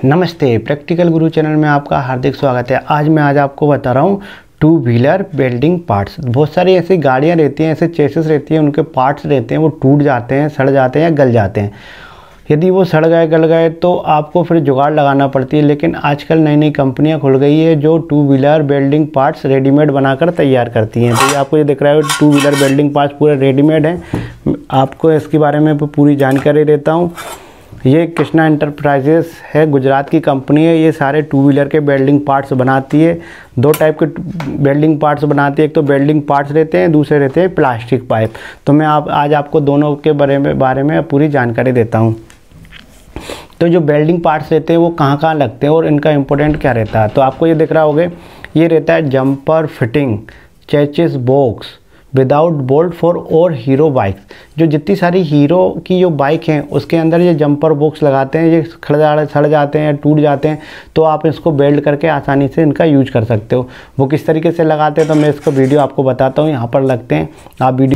नमस्ते, प्रैक्टिकल गुरु चैनल में आपका हार्दिक स्वागत है। आज आपको बता रहा हूँ टू व्हीलर वेल्डिंग पार्ट्स। बहुत सारी ऐसी गाड़ियाँ रहती हैं, ऐसे चेसिस रहती हैं, उनके पार्ट्स रहते हैं वो टूट जाते हैं, सड़ जाते हैं या गल जाते हैं। यदि वो सड़ गए गल गए तो आपको फिर जुगाड़ लगाना पड़ती है। लेकिन आजकल नई नई कंपनियां खुल गई है जो two wheeler welding parts readymade बनाकर तैयार करती हैं। तो ये आपको ये दिख रहा है टू व्हीलर वेल्डिंग पार्ट्स पूरे रेडीमेड हैं। आपको इसके बारे में पूरी जानकारी देता हूँ। ये कृष्णा एंटरप्राइजेस है, गुजरात की कंपनी है। ये सारे टू व्हीलर के वेल्डिंग पार्ट्स बनाती है। दो टाइप के वेल्डिंग पार्ट्स बनाती है, एक तो वेल्डिंग पार्ट्स रहते हैं, दूसरे रहते हैं प्लास्टिक पाइप। तो मैं आज आपको दोनों के बारे में पूरी जानकारी देता हूँ। तो जो वेल्डिंग पार्ट्स रहते हैं वो कहाँ कहाँ लगते हैं और इनका इम्पोर्टेंट क्या रहता है। तो आपको ये दिख रहा होगा, ये रहता है jumper fitting chassis box without bolt for और हीरो बाइक्स। जो जितनी सारी हीरो की जो बाइक हैं उसके अंदर ये जंपर बॉक्स लगाते हैं, ये सड़ जाते हैं, टूट जाते हैं, तो आप इसको बेल्ट करके आसानी से इनका यूज कर सकते हो। वो किस तरीके से लगाते हैं तो मैं इसका वीडियो आपको बताता हूँ। यहाँ पर लगते हैं, आप वीडियो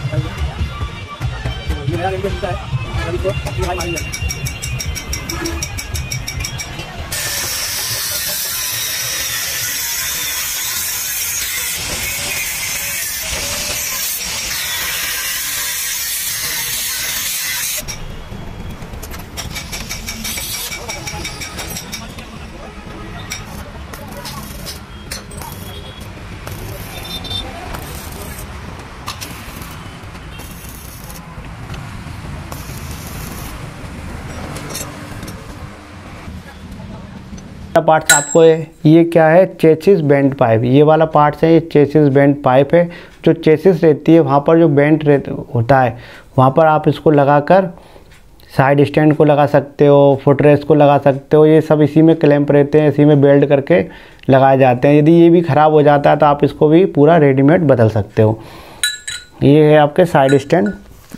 पार्ट्स आपको ये क्या है, चेसिस बेंड पाइप। ये वाला पार्ट्स है, ये चेसिस बेंड पाइप है। जो चेसिस रहती है वहाँ पर जो बेंड होता है वहाँ पर आप इसको लगाकर साइड स्टैंड को लगा सकते हो, फुटरेस्ट को लगा सकते हो। ये सब इसी में क्लैंप रहते हैं, इसी में बेल्ट करके लगाए जाते हैं। यदि ये भी ख़राब हो जाता है तो आप इसको भी पूरा रेडीमेड बदल सकते हो। ये है आपके side stand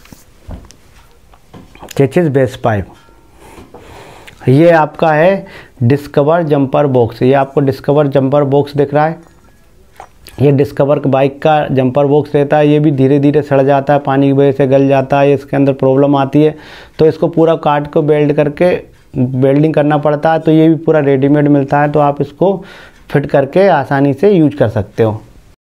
chassis base pipe. ये आपका है डिस्कवर जंपर बॉक्स। ये आपको डिस्कवर जंपर बॉक्स दिख रहा है। ये डिस्कवर बाइक का जंपर बॉक्स रहता है। ये भी धीरे धीरे सड़ जाता है, पानी की वजह से गल जाता है, इसके अंदर प्रॉब्लम आती है। तो इसको पूरा काट को बेल्ट करके वेल्डिंग करना पड़ता है। तो ये भी पूरा रेडीमेड मिलता है, तो आप इसको फिट करके आसानी से यूज कर सकते हो।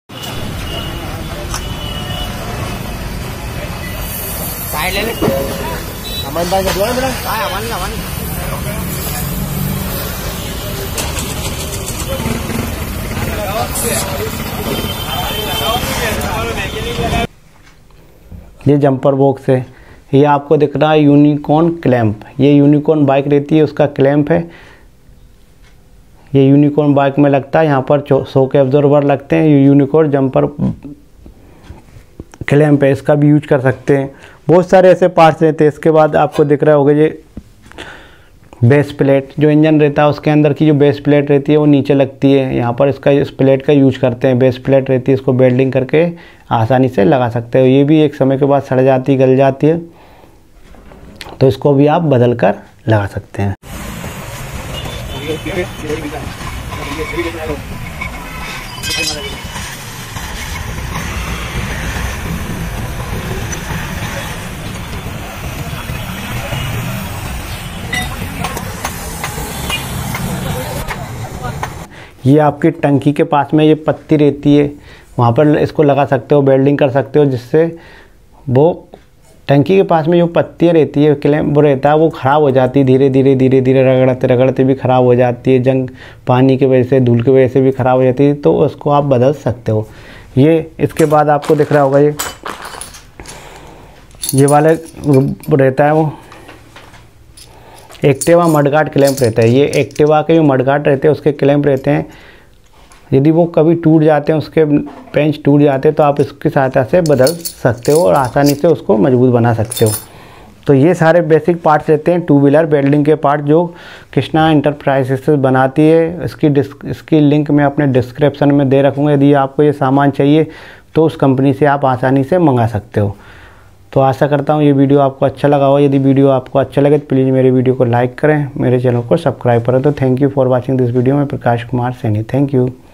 ये जंपर बॉक्स है। ये आपको दिख रहा है यूनिकॉर्न क्लैंप। ये यूनिकॉर्न बाइक रहती है उसका क्लैंप है। ये यूनिकॉर्न बाइक में लगता है। यहाँ पर 100 के एब्जॉर्बर लगते हैं। ये यूनिकॉर्न जंपर क्लैंप है, इसका भी यूज कर सकते हैं। बहुत सारे ऐसे पार्ट्स रहते हैं। इसके बाद आपको दिख रहा होगा ये बेस प्लेट। जो इंजन रहता है उसके अंदर की जो बेस प्लेट रहती है वो नीचे लगती है। यहाँ पर इसका इस प्लेट का यूज करते हैं। बेस प्लेट रहती है, इसको वेल्डिंग करके आसानी से लगा सकते हो। ये भी एक समय के बाद सड़ जाती, गल जाती है, तो इसको भी आप बदल कर लगा सकते हैं। ये आपकी टंकी के पास में ये पत्ती रहती है, वहाँ पर इसको लगा सकते हो, वेल्डिंग कर सकते हो, जिससे वो टंकी के पास में जो पत्तियाँ रहती है क्लैंप वो रहता है वो ख़राब हो जाती है। धीरे धीरे रगड़ते भी ख़राब हो जाती है। जंग पानी की वजह से, धूल की वजह से भी ख़राब हो जाती है, तो उसको आप बदल सकते हो। ये इसके बाद आपको दिख रहा होगा ये वाले रहता है वो एक्टिवा मडगार्ड क्लैंप रहता है। ये एक्टिवा के जो मडगार्ड रहते हैं उसके क्लैंप रहते हैं। यदि वो कभी टूट जाते हैं, उसके पेंच टूट जाते हैं, तो आप इसकी सहायता से बदल सकते हो और आसानी से उसको मजबूत बना सकते हो। तो ये सारे बेसिक पार्ट्स रहते हैं टू व्हीलर वेल्डिंग के पार्ट जो कृष्णा एंटरप्राइजेस से बनाती है। इसकी लिंक मैं अपने डिस्क्रिप्शन में दे रखूँगा। यदि आपको ये सामान चाहिए तो उस कंपनी से आप आसानी से मंगा सकते हो। तो आशा करता हूँ ये वीडियो आपको अच्छा लगा हो। यदि वीडियो आपको अच्छा लगे तो प्लीज़ मेरे वीडियो को लाइक करें, मेरे चैनल को सब्सक्राइब करें। तो thank you for watching this video. मैं प्रकाश कुमार सैनी, थैंक यू।